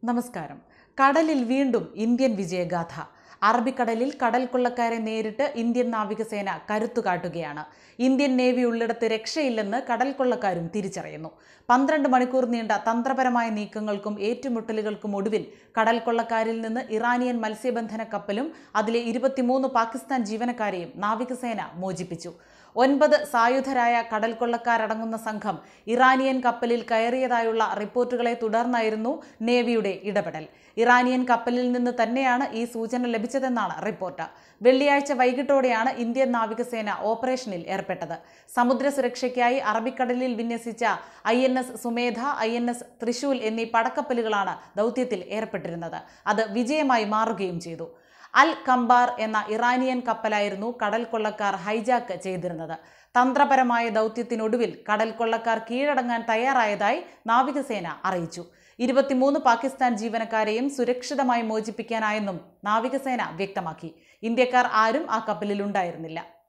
നമസ്കാരം. കടലിൽ വീണ്ടും ഇന്ത്യൻ വിജയഗാഥ. അറബിക്കടലിൽ കടൽ കൊള്ളക്കാരെ നേരിട്ട് ഇന്ത്യൻ നാവികസേന കരുത്തു കാട്ടുകയാണ്. ഇന്ത്യൻ നേവി ഉള്ളിടത്ത് രക്ഷയില്ലെന്ന് കടൽ കൊള്ളക്കാരും തിരിച്ചറിയുന്നു. 12 മണിക്കൂർ നീണ്ട തന്ത്രപരമായ നീക്കങ്ങൾക്കും ഏറ്റുമുട്ടലുകൾക്കും ഒടുവിൽ കടൽ കൊള്ളക്കാരിൽ നിന്ന് ഇറാനിയൻ മത്സ്യബന്ധന കപ്പലും അതിലെ 23 പാകിസ്ഥാൻ ജീവനക്കാരെയും നാവികസേന മോചിപ്പിച്ചു. 9 സായുധരായ കടൽ കൊള്ളക്കാരടങ്ങുന്ന സംഘം ഇറാനിയൻ കപ്പലിൽ കയറിയതായുള്ള റിപ്പോർട്ടുകളെ തുടർന്നായിരുന്നു നേവിയുടെ ഇടപെടൽ. ഇറാനിയൻ കപ്പലിൽ നിന്ന് തന്നെയാണ് ഈ സൂചന ലഭിച്ചതെന്നാണ് റിപ്പോർട്ട്. വെള്ളിയാഴ്ച വൈകിട്ടോടെയാണ് ഇന്ത്യൻ നാവികസേന ഓപ്പറേഷനിൽ ഏർപ്പെട്ടത്. സമുദ്ര സുരക്ഷയ്ക്കായി അറബിക്കടലിൽ വിന്യസിച്ച INS സുമേധ, INS തൃശൂൽ എന്നീ പടക്കപ്പലുകളാണ് ദൗത്യത്തിൽ ഏർപ്പെട്ടിരുന്നത്. അത് വിജയമായി മാറുകയും ചെയ്തു. അൽ കംബാർ എന്ന ഇറാനിയൻ കപ്പലായിരുന്നു കടൽ കൊള്ളക്കാർ ഹൈജാക്ക് ചെയ്തിരുന്നത്. തന്ത്രപരമായ ദൗത്യത്തിനൊടുവിൽ കടൽ കൊള്ളക്കാർ കീഴടങ്ങാൻ തയ്യാറായതായി നാവികസേന അറിയിച്ചു. 23 പാകിസ്ഥാൻ ജീവനക്കാരെയും സുരക്ഷിതമായി മോചിപ്പിക്കാനായെന്നും നാവികസേന വ്യക്തമാക്കി. ഇന്ത്യക്കാർ ആരും ആ കപ്പലിൽ ഉണ്ടായിരുന്നില്ല.